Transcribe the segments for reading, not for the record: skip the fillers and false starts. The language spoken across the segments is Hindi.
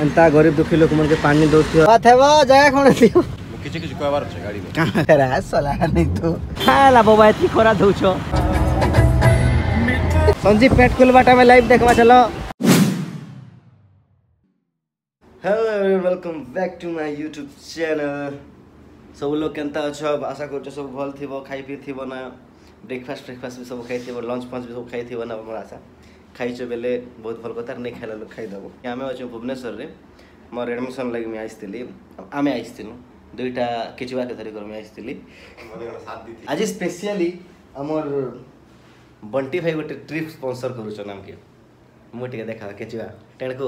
एंता गरीब दुखी लोक मन के पानी दउथियो बात है वो जगह कोन दियो किछ किछ कहबार छै गाड़ी में कहां रे सला नहीं तो हाला बाबा एती खरा दउछो संजीव पेट कुलबाटा में लाइव देखवा चलो। Hello everyone welcome back to my YouTube channel. सब लोग केनता अच्छा आशा कर सब भल थिबो खाई पी थिबो ना ब्रेकफास्ट भी सब खाई थिबो लंच पंच भी सब खाई थिबो ना हमर आशा खाई छ बेले बहुत भल कतार नहीं खाइला लोग खाई दबो। आमे अछि भुवनेश्वर रे मोर एडमिशन लागि मैं आइसतिली आमे आइसतिनु दुईटा किचुआ के धरि कर मैं आइसतिली आज स्पेशली हमर बंटी भाई गोटे ट्रिप स्पॉन्सर करूछ नाम के मोटी देखा किचुआ टेणको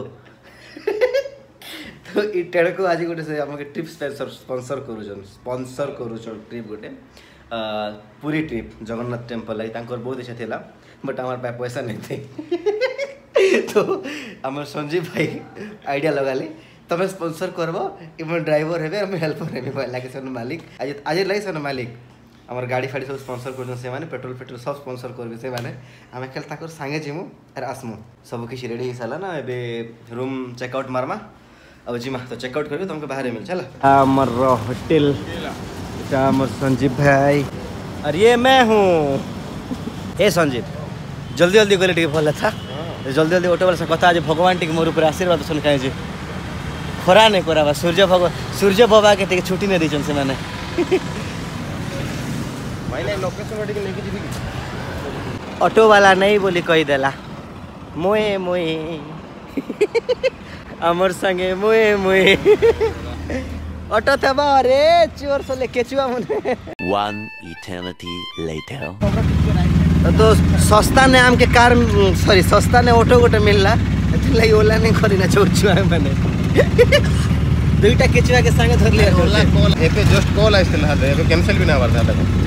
तो ई टेणको आज गोटे से हमके ट्रिप स्पॉन्सर करूछ ट्रिप गोटे पूरी ट्रिप जगन्नाथ टेम्पल लाई तांकर बहुत इच्छा थिला बट हमारे पास पैसा नहीं थे तो हमारे संजीव भाई आइडिया लगाली तमें स्पॉन्सर करबो इमन ड्राइवर हेबे हम हेल्पर हेबे लागे सन मालिक आज लागे सन मालिक हमार गाड़ी फाड़ी सब स्पॉन्सर कर से माने पेट्रोल सब स्पॉन्सर करबे से माने हमें खेल ताकर संगे जिमु अरे आसमु सब किछ रेडी हिसाला ना एबे रूम चेकआउट मारमा अब जिमा तो चेकआउट करबे तुमके बाहर मिल चला हमर होटल এটা আমার संजीव भाई और ये मैं हूँ ए संजीव जल्दी जल्दी गले टिके भल था जल्दी जल्दी ऑटो वाला से कथा आज भगवान टिके मोर ऊपर आशीर्वाद सुन खाए जे खरा नहीं कराबा सूर्य बाबा के टिके छुट्टी नहीं दैछन से माने माइने लोकेशन टिके लेके जिबी ऑटो वाला नहीं बोली कहि देला मोए मोए अमर संगे मोए मोए ऑटो थबा रे चोर सले केचुआ मने 1 eternity later तो सस्ता ने आम के कार सॉरी सस्ता ने ऑटो गोटे मिलला एथले ओला नहीं करिना चोरचुआ माने दुईटा केचुआ के संगे धर लिया ओला कॉल एपे जस्ट कॉल आइसला हले एपे कैंसिल भी ना करता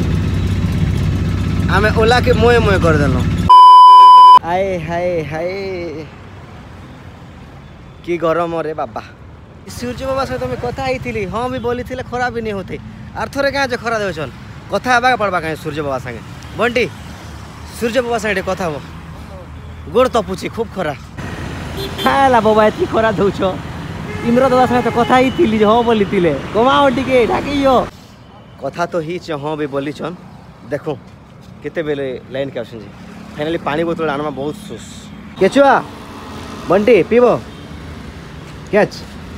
हमें ओला के मोए मोए कर देलो आए हाय हाय की गरम रे बाबा सूर्य बाबा सहित मैं कथा ही हाँ भी बोली थी खरा भी नहीं होते आर थोड़े क्या खरा देन कथा हवा पड़वा कहीं सूर्य बाबा संगे बंटी सूर्य बाबा संगे कथा हो गोड़ तपुची खूब खरा हाला बाबा एति खरा दौछ इमरत बाबा संगे तो कथा ही हाँ बोली कमाओ टिके ढाकियो कथा तो ही हाँ भी बोली छन देखो केते बेले लाइन के आसन फाइनली पानी बोतल आनमा बहुत सुस केचुआ बंटी पीबो कैच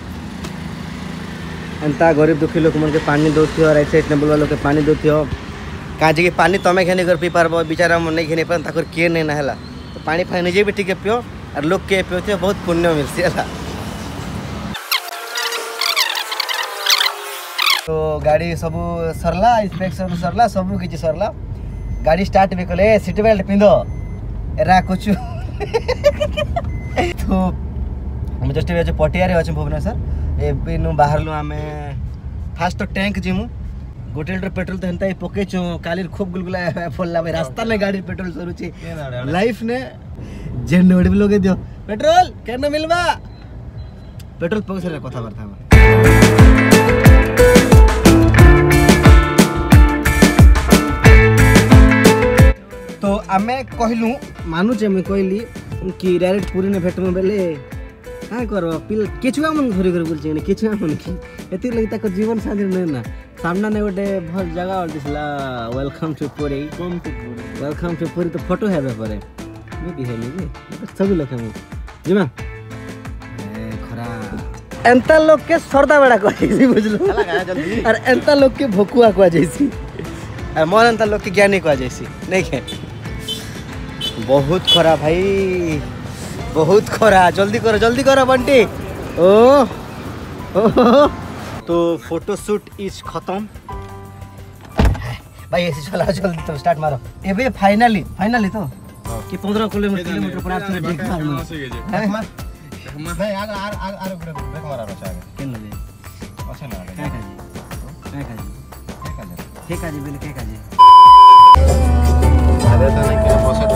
एंता गरीब दुखी लोक मन के पानी दउथियो राइट साइड टेबल वालों के पानी दउथियो काजे के पानी तमे घेनी कर पी पारबो बेचारा मन नहीं घेनी पर ताकर के नहीं नहला तो पानी फाइ निजे भी ठीक पियो और लोग के पियो बहुत पुण्य मिलसी हला तो गाड़ी सब सरला इंस्पेक्शन सरला सब किछि सरला गाड़ी स्टार्ट भी कले सीट बेल्ट पिंदो एरा कुछ तो हम जस्ट भी पटिया रे अछि भुवनेश्वर एनु बाहर लु आमे फास्ट तो टैंक जिमु गोटे लीटर पेट्रोल तो हेंता पके छु काली खूब गुलगुला फलला भाई रास्ता में गाड़ी पेट्रोल सरुची लाइफ ने जेन ओडी लोगे दियो पेट्रोल केन मिलबा पेट्रोल पके से कथा बार्ता तो आमे कहलु मानु जे मैं कहली कि डायरेक्ट पूरी ने भेटम बेले हाँ करो पिल केचुआ मन घरी घरी बोलछे ने केचुआ मन की एति लगी तक जीवन साथी नै ना सामना ने गोटे भल जगह और दिसला welcome to Puri welcome to Puri तो फोटो हेबे परे मैं भी हेली जे सब लोग हम जिमा ए खरा एंता लोग के सरदा बेड़ा कहैसी बुझलो चला गया जल्दी और एंता लोग के भोकुआ कह जैसी और मोर एंता लोग के ज्ञानी कह जैसी नहीं के बहुत खरा भाई बहुत खरा जल्दी करो बंटी ओ तो फोटो शूट इज खत्म भाई ऐसे चला जल्दी तो स्टार्ट मारो एबे फाइनली तो कि 15 किलोमीटर पर आथरे ब्रेक मारनो नहीं आर ब्रेक मारनो चाहिए केन ले अच्छा ना के काजी बिल के काजी आदे तो नहीं के पोसेट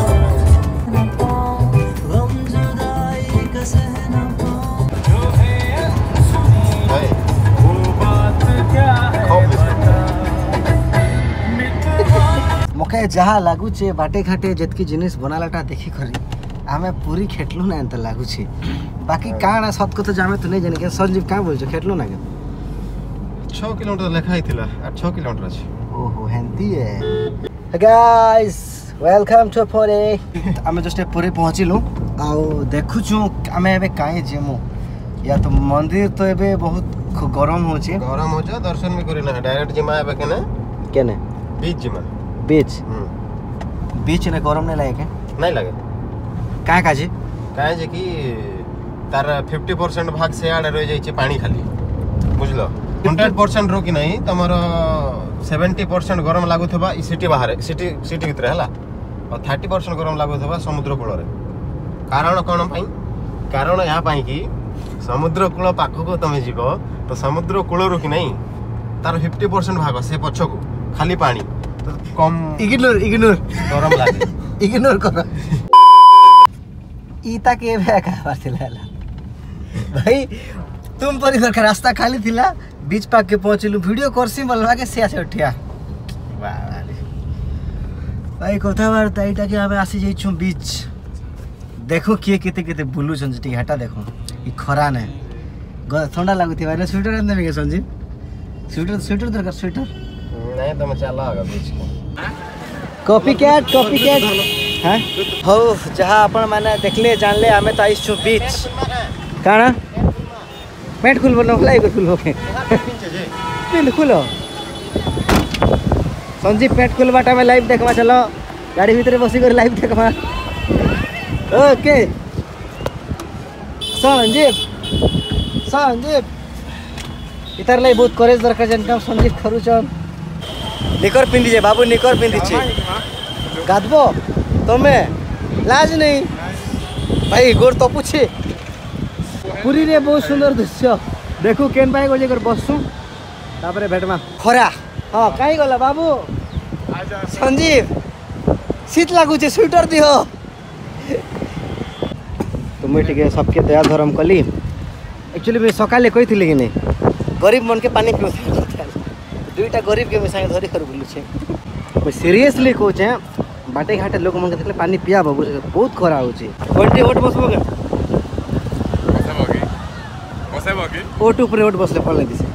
मके जहाँ लगुचे बाटे घाटे जितकी जिनिस बनालाटा देखी खरी आमे पूरी खेटलु ना एंत लगुचे बाकी काण सत कथा जामे तो नहीं जाने के संजीव का बोल छ खेटलो ना के 6 किलोमीटर लेखा हिथिला 6 किलोमीटर अछि ओहो हेंती है गाइस वेलकम टू पुरी आमे जस्ट पुरी पहुंचिलु आ देखु छु आमे एबे काहे जेमु या तो मंदिर तो एबे बहुत गरम हो छ दर्शन भी करिना डायरेक्ट जिमा एबे केने बीच जिमा बीच बीच ने गरम नहीं लागे नहीं लगे काहे जे कि तार 50% भाग से आड़े रह जाई छ पानी खाली बुझलो 100% रो कि नहीं तमर 70% गरम लागुथबा ई सिटी बाहर सिटी भीतर हला और 30% गरम लागुथबा समुद्र कूल रे कारण कोन पई कारण या पई कि समुद्र कूल पाखको तमे जीवो तो समुद्र कूल रो कि नहीं तार 50% भाग से पछको खाली पानी तो कम इग्नोर गरम लागे इग्नोर कर ईता के बैक आवार थिला भाई तुम परिवार का रास्ता खाली थिला बीच पाक के पहुंचलु वीडियो करसी बोलवा के से उठिया वाह भाई कथा वार्ता एटा के हमें आसी जाई छु बीच देखो किए केते बुलु छन जटी हटा देखो ई खरा ने ठंडा लागुथि भाई स्वेटर अंदर में के संजीव स्वेटर दरकार स्वेटर नहीं तो मैं चला आगा बीच को कॉपी कैट हां हो जहां अपन माने देखले जानले हमें तो आइस छु बीच काना पेट खुल बनो लाई खुल होके पिन खुलो संजीव पेट खुल बाटा में लाइव देखवा चलो गाड़ी भीतर बसी कर लाइव देखवा ओके संजीव इतर लाई बहुत करेज दरकार जनका संजीव खरुचन निकर पिंदी जे बाबू निकर पिंदी छी गादबो तमे लाज नहीं भाई गोर तो पूछे पुरी रे बहुत सुंदर दृश्य देखो केन भाई को जेकर बससु तापरे भेटमा खरा हां काई गला बाबू संजीव शीत लागु छे स्वेटर दियो तो मैं ठीक है सबके दया धर्म कली एक्चुअली मैं सकाले कहिथिले कि नहीं गरीब मन के पानी पियो दुईटा गरीब के मिसाई धरी कर बोलु छे मैं सीरियसली कहू छे बाटे घाटे लोग मन के देखले पानी पिया बाबू बहुत खरा हो छे कोंटी ओट बसबो के ओट ऊपर ओट बसले पड़ले दिसे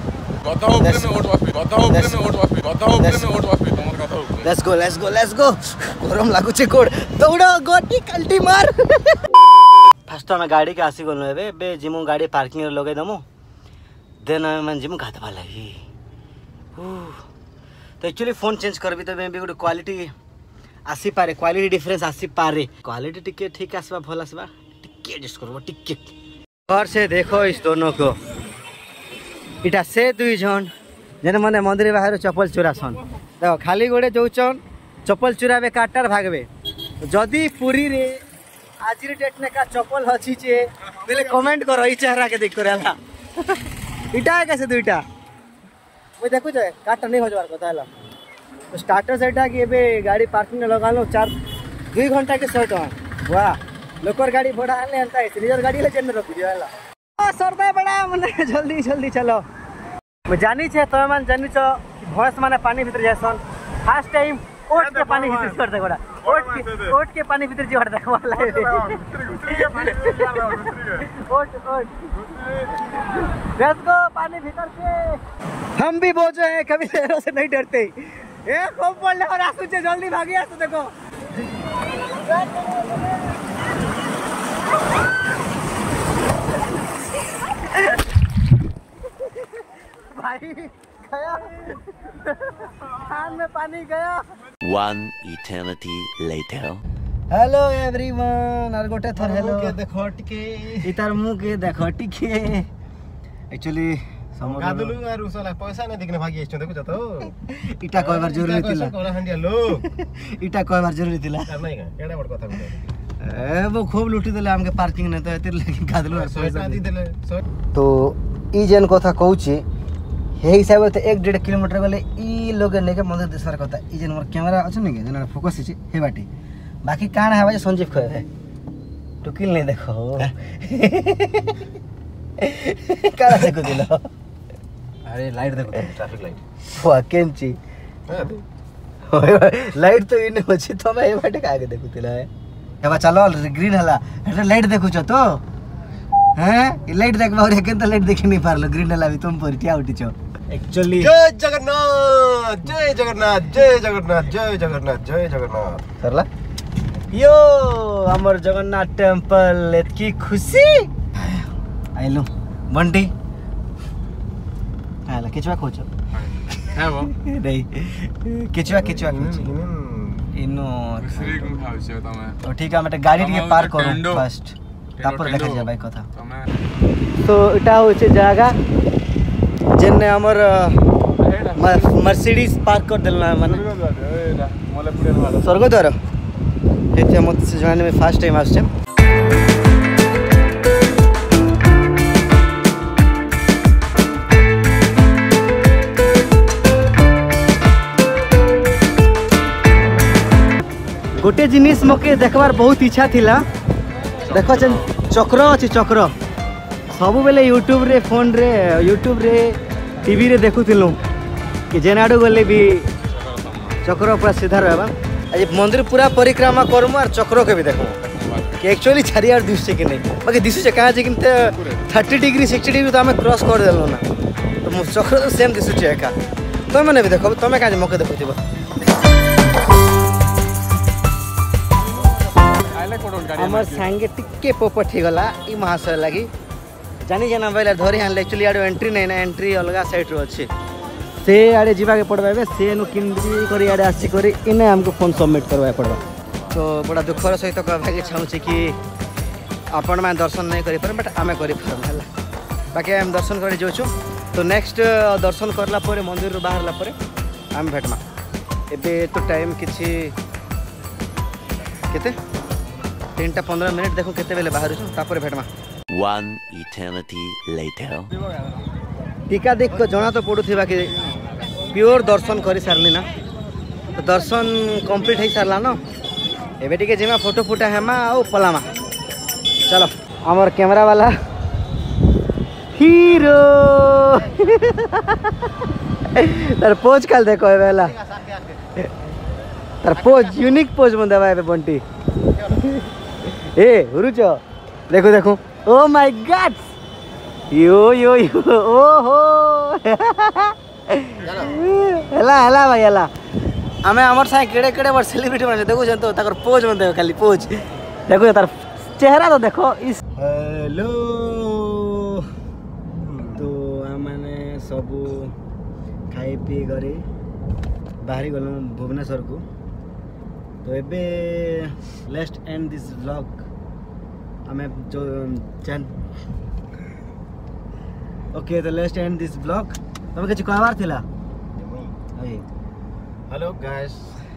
लेट्स गो गरम लागु छे कोड दौड़ो गोटी कल्टी मार फर्स्ट में गाड़ी के आसी गलो एबे बे जिमु गाड़ी पार्किंग रे लगे दमु देन मन जिमु गातबा लागि तो एक्चुअली फोन चेंज करबी तो मैं भी गुड क्वालिटी आसी पारे क्वालिटी डिफरेंस आसी पारे क्वालिटी टिके ठीक आसबा भल आसबा टिके एडजस्ट करबो टिके घर से देखो इस दोनों को इटा से दुई जन जेने माने मंदिर बाहर चप्पल चुरासन देखो खाली गोड़े जोचन चप्पल चुराबे काटार भागबे जदी पुरी रे आज डेट ने का चप्पल हची छे पहले कमेंट करो ई चेहरा के देख करला इटा कैसे दुईटा मैं देखो जे काटा नहीं हो जवार कथा हला तो स्टार्टर सेटा कि एबे गाड़ी पार्किंग लगा लो 2 घंटा के 100 टका वाह लोकर गाड़ी भड़ा आले अंता है निजर गाड़ी ले जेन रख दियाला सरदा बड़ा मने जल्दी चलो मैं जानी छे तो मान जानी छ भैंस माने पानी भीतर जासन फर्स्ट टाइम ओट के पानी भीतर छोड़ दे बड़ा ओट के पानी भीतर जोड़ दे वाला ओट लेट्स गो पानी भीतर से हम भी बोझ हैं कभी लहरों से नहीं डरते ए खूब पड़ले और आंसू से जल्दी भागी आंसू देखो भाई गया कान में पानी गया 1 eternity later हेलो एवरीवन और गोटे थर हेलो के देखो टिके इतार मुंह के देखो टिके एक्चुअली गादलु आर उसला पैसा नै दिखने भागी छ देखो त इटा कोइ बार जरूरी थिला कोला हंडिया लोग इटा कोइ बार जरूरी थिला नै का केडा बड कथा बोले ए वो खूब लुटी देले हमके पार्किंग नै तो एतिर लेके गादलु पैसा दी देले तो ई जेन कथा कहूची हे हिसाब से 1.5 किलोमीटर गले ई लोग ने के मंदिर दिसर कथा ई जेन मोर कैमरा अछि नै के जेना फोकस छी हे बाटी बाकी कान है भाई संजीव खए टुकिल नहीं देखो काला देखो दिलो अरे लाइट देखो ट्रैफिक लाइट वाह केंची लाइट तो इने अछि तो मैं बाटे कागे देखु तिला है एबा चलो ग्रीन हला एटा लाइट देखु छ तो हैं लाइट देखबा और केन लाइट देखि नहीं पारलो ग्रीन वाला भी तुम परिटिया उठिछो एक्चुअली जय जगन्नाथ जय जगन्नाथ जय जगन्नाथ जय जगन्नाथ जय जगन्नाथ सरला यो हमर जगन्नाथ टेंपल एतकी खुशी आइलो बंटी आला किचवा खोचो है वो नहीं किचवा इनो श्री गुम खाउछ तमे तो ठीक है मटे गाड़ी के पार करो फर्स्ट तापर देखा जाय भाई कथा तो इटा होचे जागा जेने हमर मर्सिडीज पार्क कर देलना माने स्वर्गद्वार हेते मत से जाने में फर्स्ट टाइम आछे गोटे जिनिस मके देखबार बहुत इच्छा थिला देखो चक्र अच्छी चक्र सबु बेले यूट्यूब रे फोन रे यूट्यूब रे टीवी रे देखुथिलु कि जेनाडो गले भी चक्र पूरा सीधा रहबा आज मंदिर पूरा परिक्रमा करमु और चक्र के भी देखो कि एक्चुअली चारियार दिसছে कि नहीं बाकी दिसছে कहाँ जे किंते 30 डिग्री 60 डिग्री तो हमें क्रॉस कर देलो ना तो चक्र तो सेम दिसছে एका तो मैंने भी देखो तमे कहाँ मके देखुथिबो हमर संगे टिके पोपट ही गला ई महाशय लगी जानी जाना पहले धरी हां एक्चुअली आडो एंट्री नहीं ना एंट्री अलगा साइड रो अछि से आडे जीवा के पड़बा से नु किंदी करी आडे आसी करी इने हमको फोन सबमिट करवा पड़बा तो बड़ा दुखर सहित कहबा के चाहू छी कि आपण में दर्शन नहीं करि पर बट आमे करि परम हला बाकी हम दर्शन करि जोछु तो नेक्स्ट दर्शन करला परे मंदिर रो बाहरला परे हम भेटमा एबे तो टाइम किछि केते 3-15 मिनट देखो केते बेले बाहर छु तापर भेटमा 1 eternity later टीका देख को जना तो पड़ुथिबा कि प्योर दर्शन करि सारली ना तो दर्शन कंप्लीट है सारला ना एबे टिके जेमा फोटो फुटा हेमा ओ पलामा चलो हमर कैमरा वाला हीरो तार पोज काल देखो एबेला तार पोज यूनिक पोज मन देबा एबे बंटी ए हुरुचो देखो देखो ओ माय गॉड यो यो यो ओहो हला भाई हला हमें हमर साइ केड़े केड़े बार सेलिब्रिटी बने देखो जन तो ताकर पोज मन देखो खाली पोज देखो तार चेहरा तो देखो इस हेलो तो माने सब खाई पी करे बाहरी गलो भुवनेश्वर को तो एबे लेट्स एंड दिस व्लॉग हमें जो ओके तो लेट्स एंड दिस व्लॉग तमे किछ कहबार थिला हेलो गाइस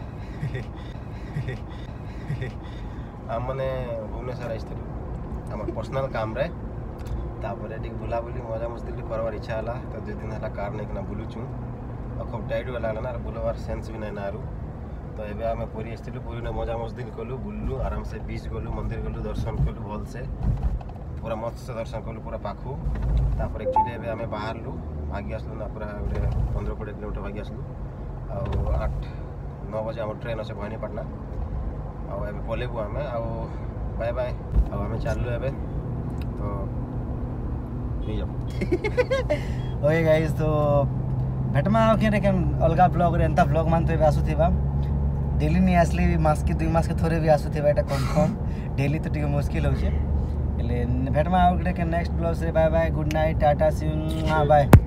हम माने भुवनेश्वर आइस्थिलु हमर पर्सनल काम रे तापरे टिक बुला बुली मजा मस्ती करवार इच्छा हला तो जे दिन हला कार नै कना बुलुछु और खूब टाइट वाला ना बुलवार सेंस भी नै नारू तो एबे आमे पुरी आइस्थिलु पुरी ने मजा मस्ती कलु बुल्लु आराम से बीच गलु मंदिर गलु दर्शन कलु भल से पूरा मस्त से दर्शन कलु पूरा पाखु तापर एक्चुअली एबे आमे बाहरलु भागी आसलु ना पूरा 15-20 किलोमीटर भागी आसलु और 8-9 बजे हम ट्रेन से भवानीपाटना और एबे पलेबु आमे और बाय बाय अब आमे चाललु एबे तो नहीं जाओ ओके गाइस तो भेटमा के रे अलगा ब्लॉग रे एंता ब्लॉग मान तो एबे आसुथिबा डेली नहीं आसली मास के 2 मास के थोड़े भी आसुथिबा एटा कंफर्म डेली तो टिके मुश्किल होचे ले भेटमा के नेक्स्ट ब्लॉग से bye bye good night tata see you bye